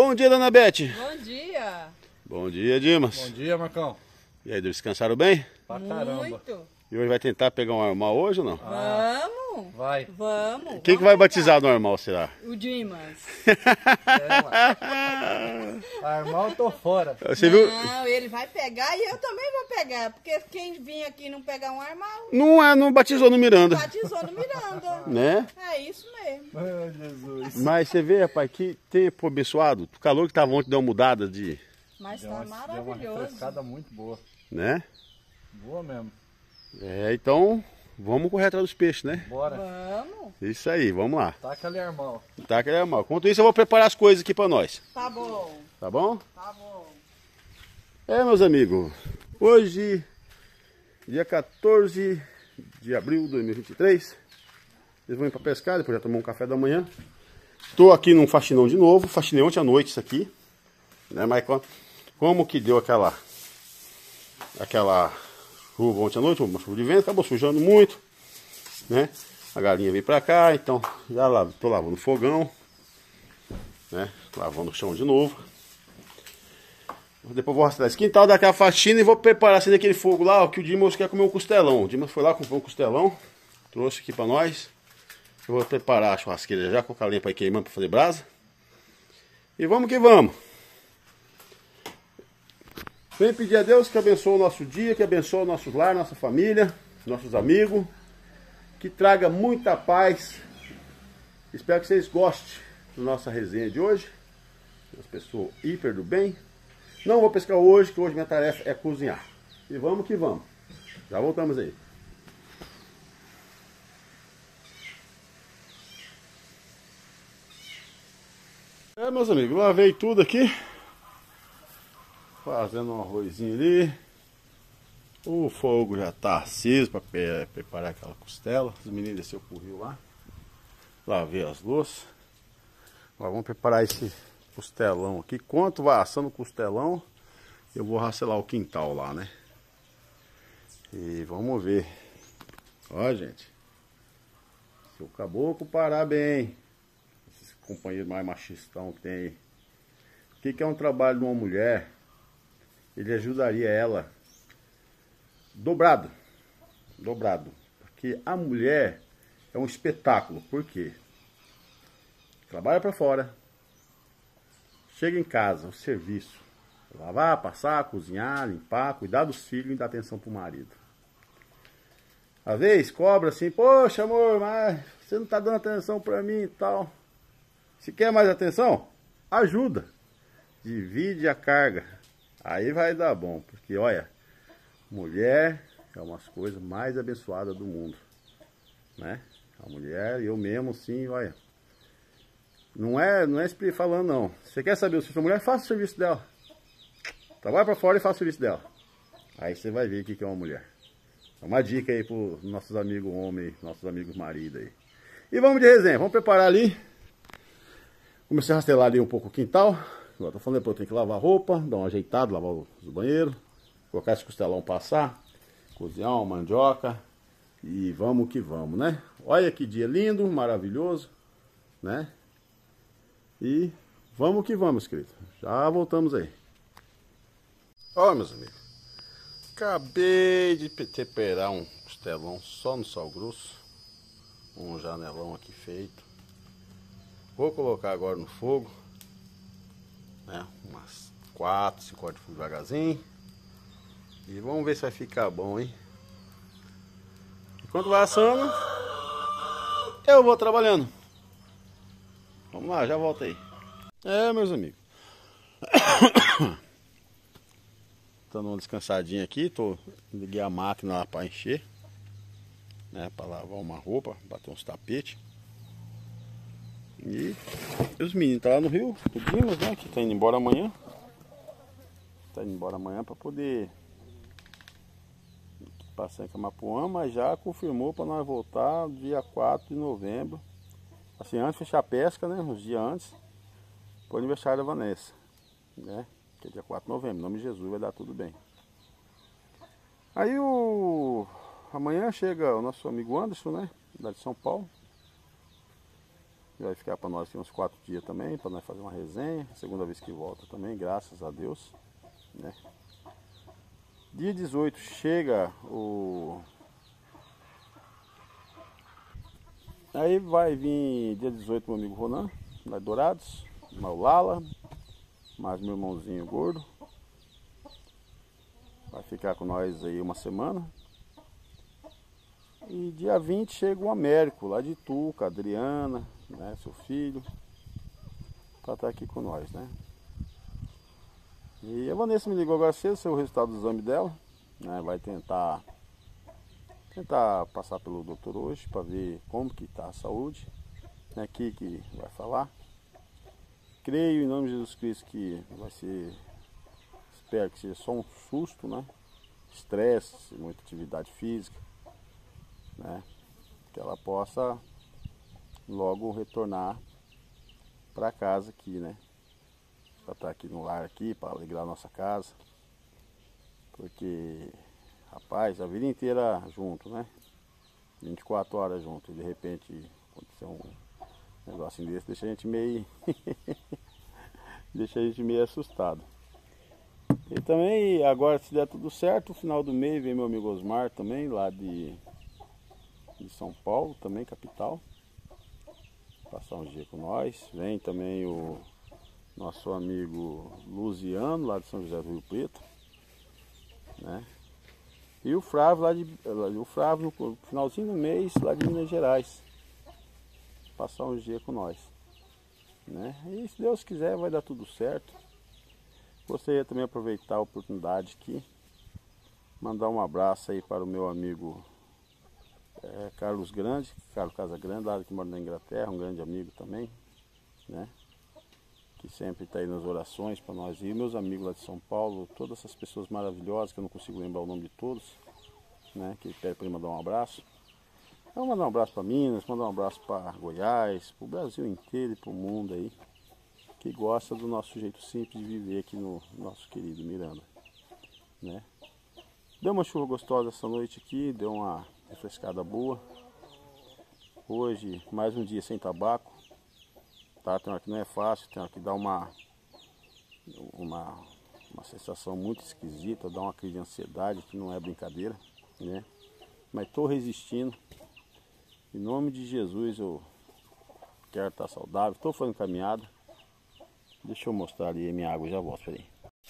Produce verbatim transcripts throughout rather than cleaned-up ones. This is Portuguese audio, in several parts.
Bom dia, dona Bete. Bom dia. Bom dia, Dimas. Bom dia, Marcão. E aí, descansaram bem? Pra caramba. Muito. E hoje vai tentar pegar um armal hoje ou não? Vamos. Vai. Vamos. Quem que vai batizar no armal, será? O Dimas. Armal, eu tô fora. Você viu? Não, ele vai pegar e eu também vou pegar. Porque quem vir aqui não pegar um armal, Não, é, não batizou no Miranda, batizou no Miranda. né? É isso mesmo. Ai, Jesus. Mas você vê, rapaz, que tempo abençoado. O calor que tava ontem deu uma mudada de... Mas Deu tá uma, deu uma maravilhoso. refrescada muito boa. né? Boa mesmo. É, então, vamos correr atrás dos peixes, né? Bora. Vamos. Isso aí, vamos lá. Taca ali, irmão. Tá, aquele armal. Enquanto isso, eu vou preparar as coisas aqui pra nós. Tá bom. Tá bom? Tá bom. É, meus amigos, hoje, dia quatorze de abril de dois mil e vinte e três, eles vão ir para pescar, depois já tomar um café da manhã. Estou aqui num faxinão de novo, faxinei ontem à noite isso aqui, né, mas como, como que deu aquela, aquela chuva ontem à noite, uma chuva de vento, acabou sujando muito, né, a galinha veio para cá, então já lá, tô lavando o fogão, né, lavando o chão de novo. Depois vou rastrear esse quintal, dar aquela faxina e vou preparar assim daquele fogo lá, ó, que o Dimas quer comer um costelão. O Dimas foi lá, comprou um costelão, trouxe aqui pra nós. Eu vou preparar a churrasqueira já, colocar a lenha pra ir queimando pra fazer brasa. E vamos que vamos. Vem pedir a Deus que abençoe o nosso dia, que abençoe o nosso lar, nossa família, nossos amigos. Que traga muita paz. Espero que vocês gostem da nossa resenha de hoje. As pessoas hiper do bem. Não vou pescar hoje, que hoje minha tarefa é cozinhar. E vamos que vamos. Já voltamos aí. É, meus amigos, lavei tudo aqui. Fazendo um arrozinho ali. O fogo já tá aceso para preparar aquela costela. Os meninos desceram pro rio lá. Lavei as louças. Agora vamos preparar esse costelão aqui. Enquanto vai assando o costelão, eu vou rastelar o quintal lá, né? E vamos ver. Ó, gente. Se o caboclo parar bem, esses companheiros mais machistão que tem aí. O que que é um trabalho de uma mulher? Ele ajudaria ela dobrado. Dobrado. Porque a mulher é um espetáculo. Por quê? Trabalha pra fora. Chega em casa, o serviço. Lavar, passar, cozinhar, limpar, cuidar dos filhos e dar atenção pro marido. Às vezes cobra assim, poxa amor, mas você não tá dando atenção pra mim e tal. Se quer mais atenção, ajuda. Divide a carga. Aí vai dar bom, porque olha, mulher é uma das coisas mais abençoadas do mundo, né? A mulher, eu mesmo sim, olha. Não é, não é falando não. Você quer saber se sua mulher, faça o serviço dela. Trabalha pra fora e faça o serviço dela. Aí você vai ver o que é uma mulher. É uma dica aí pros nossos amigos homens, nossos amigos maridos aí. E vamos de resenha, vamos preparar ali. Comecei a rastelar ali um pouco o quintal. Agora tô falando, depois eu tenho que lavar a roupa, dar uma ajeitada, lavar os banheiros. Colocar esse costelão passar. Cozinhar uma mandioca. E vamos que vamos, né? Olha que dia lindo, maravilhoso, né? E vamos que vamos, querido. Já voltamos aí. Ó, meus amigos. Acabei de temperar um costelão só no sal grosso. Um janelão aqui feito. Vou colocar agora no fogo. Né? Umas quatro, cinco horas de fogo devagarzinho. E vamos ver se vai ficar bom, hein? Enquanto vai assando, eu vou trabalhando. Vamos lá, já volto aí. É, meus amigos. Tô dando uma descansadinha aqui. Tô, liguei a máquina lá para encher, né? Para lavar uma roupa, bater uns tapetes. E os meninos estão lá no rio, o Dimas, né? Que tá indo embora amanhã. Tá indo embora amanhã para poder passar em Camapuã, mas já confirmou para nós voltar dia quatro de novembro. Assim, antes de fechar a pesca, né? Uns dias antes, pro aniversário da Vanessa, né? Que é dia quatro de novembro, em nome de Jesus, vai dar tudo bem. Aí o... amanhã chega o nosso amigo Anderson, né? Da de São Paulo. Vai ficar para nós aqui uns quatro dias também, para nós fazer uma resenha. Segunda vez que volta também, graças a Deus, né? Dia dezoito chega o... Aí vai vir dia dezoito meu amigo Ronan, lá de Dourados, o Lala, mais meu irmãozinho gordo. Vai ficar com nós aí uma semana. E dia vinte chega o Américo, lá de Itu, com a Adriana, né, seu filho, para estar aqui com nós, né? E a Vanessa me ligou agora cedo, seu resultado do exame dela, né? Vai tentar tentar passar pelo doutor hoje para ver como que está a saúde, né? Aqui que vai falar. Creio em nome de Jesus Cristo que vai ser, espero que seja só um susto, né? Estresse, muita atividade física, né? Que ela possa logo retornar para casa aqui, né? Para estar aqui no lar aqui, para alegrar a nossa casa. Porque, rapaz, a vida inteira junto, né? vinte e quatro horas junto. E de repente acontecer um negocinho desse, deixa a gente meio deixa a gente meio assustado. E também, agora se der tudo certo, no final do mês vem meu amigo Osmar também, lá de, de São Paulo, também capital, passar um dia com nós. Vem também o nosso amigo Luziano, lá de São José do Rio Preto, né? E o Flávio, lá de, o Flávio no finalzinho do mês, lá de Minas Gerais, passar um dia com nós, né? E se Deus quiser vai dar tudo certo. Gostaria também de aproveitar a oportunidade aqui, mandar um abraço aí para o meu amigo é, Carlos Grande, Carlos Casagrande, lá que mora na Inglaterra, um grande amigo também, né? Que sempre está aí nas orações para nós, e meus amigos lá de São Paulo, todas essas pessoas maravilhosas, que eu não consigo lembrar o nome de todos, né? Que pede para ele mandar um abraço. Então mandar um abraço para Minas, mandar um abraço para Goiás, para o Brasil inteiro e para o mundo aí, que gosta do nosso jeito simples de viver aqui no nosso querido Miranda, né? Deu uma chuva gostosa essa noite aqui, deu uma refrescada boa. Hoje, mais um dia sem tabaco, tá? Tem hora que não é fácil, tem hora que dá uma, uma, uma sensação muito esquisita, dá uma crise de ansiedade, que não é brincadeira, né? Mas estou resistindo. Em nome de Jesus eu quero estar saudável, estou fazendo caminhada. Deixa eu mostrar ali a minha água, já volto, peraí.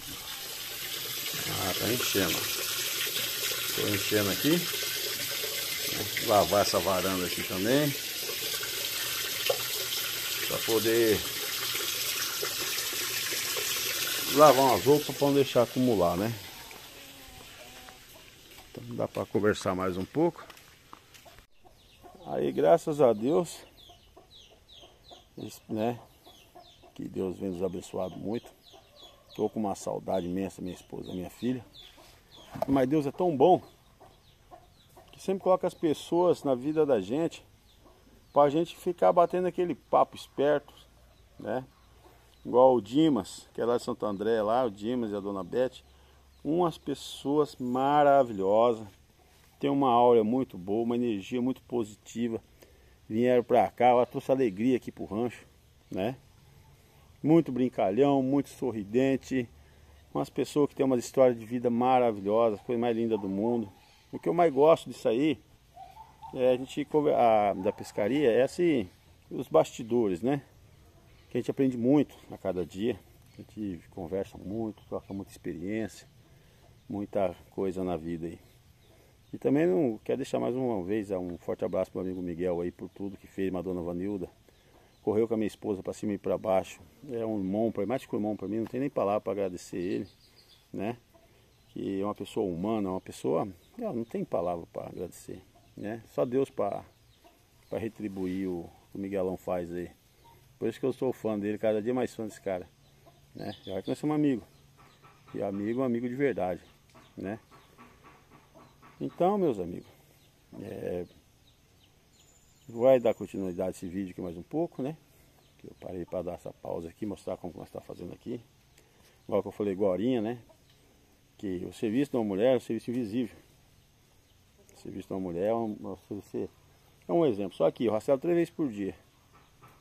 Ah, tá enchendo. Estou enchendo aqui. Vou lavar essa varanda aqui também, para poder lavar umas roupas para não deixar acumular, né? Então dá para conversar mais um pouco. Aí, graças a Deus, né? Que Deus vem nos abençoado muito. Estou com uma saudade imensa, minha esposa, minha filha. Mas Deus é tão bom que sempre coloca as pessoas na vida da gente para a gente ficar batendo aquele papo esperto, né? Igual o Dimas, que é lá de Santo André, lá, o Dimas e a dona Beth. Umas pessoas maravilhosas, tem uma aura muito boa, uma energia muito positiva. Vieram para cá, ela trouxe alegria aqui pro rancho, né? Muito brincalhão, muito sorridente, umas pessoas que têm uma história de vida maravilhosa, coisa mais linda do mundo. O que eu mais gosto disso aí, é a gente, a, da pescaria, é assim, os bastidores, né? Que a gente aprende muito a cada dia, a gente conversa muito, troca muita experiência, muita coisa na vida aí. E também não quero deixar mais uma vez um forte abraço para o amigo Miguel aí por tudo que fez, uma dona Vanilda. Correu com a minha esposa para cima e para baixo. É um irmão, mais que um irmão para mim, não tem nem palavra para agradecer ele, né? Que é uma pessoa humana, uma pessoa, não, não tem palavra para agradecer, né? Só Deus para para retribuir o que o Miguelão faz aí. Por isso que eu sou fã dele, cada dia mais fã desse cara, né? Já que nós somos amigos. E amigo, amigo de verdade, né? Então, meus amigos, é... vai dar continuidade a esse vídeo aqui mais um pouco, né? Eu parei para dar essa pausa aqui, mostrar como nós estamos fazendo aqui. Igual que eu falei agorinha, né? Que o serviço de uma mulher é um serviço invisível. O serviço de uma mulher é um, é um exemplo. Só aqui, eu rastreio três vezes por dia.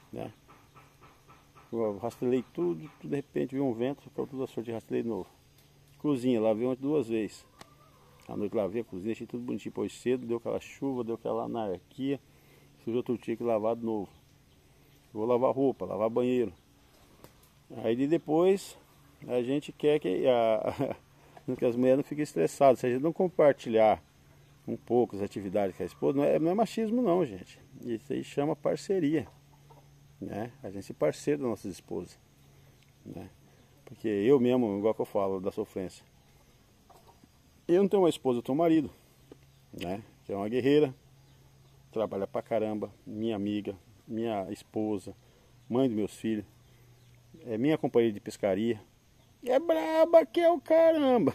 né? Eu rastelei tudo, tudo, de repente vi um vento, ficou tudo a sorte, rastelei de novo. Cozinha, lavei ontem duas vezes. À noite lavei a cozinha, achei tudo bonitinho, pôs cedo, deu aquela chuva, deu aquela anarquia. Sujou tudo, tinha que lavar de novo. Vou lavar roupa, lavar banheiro. Aí depois a gente quer que, a, que as mulheres não fiquem estressadas. Se a gente não compartilhar um pouco as atividades com a esposa, não é, não é machismo não, gente. Isso aí chama parceria, né? A gente é parceiro das nossas esposas, né? Porque eu mesmo, igual que eu falo da sofrência, eu não tenho uma esposa, eu tenho um marido, né? Que é uma guerreira, trabalha pra caramba, minha amiga, minha esposa, mãe dos meus filhos, é minha companheira de pescaria, é braba que é o caramba,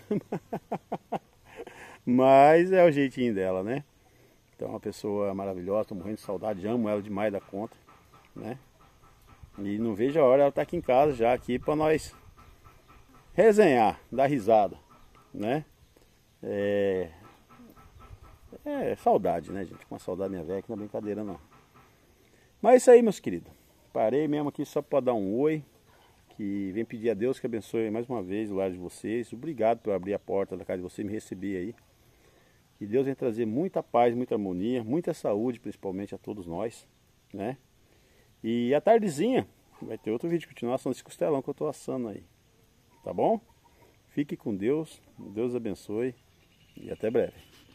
mas é o jeitinho dela, né? Então é uma pessoa maravilhosa, tô morrendo de saudade, amo ela demais da conta, né? E não vejo a hora ela tá aqui em casa já, aqui para nós resenhar, dar risada, né? É... é saudade, né, gente? Com a saudade minha velha, que não é brincadeira não. Mas é isso aí, meus queridos. Parei mesmo aqui só para dar um oi. Que vem pedir a Deus que abençoe mais uma vez o lar de vocês. Obrigado por abrir a porta da casa de vocês e me receber aí. Que Deus venha trazer muita paz, muita harmonia, muita saúde, principalmente a todos nós, né? E à tardezinha vai ter outro vídeo de continuação desse costelão que eu estou assando aí. Tá bom? Fique com Deus, Deus abençoe e até breve.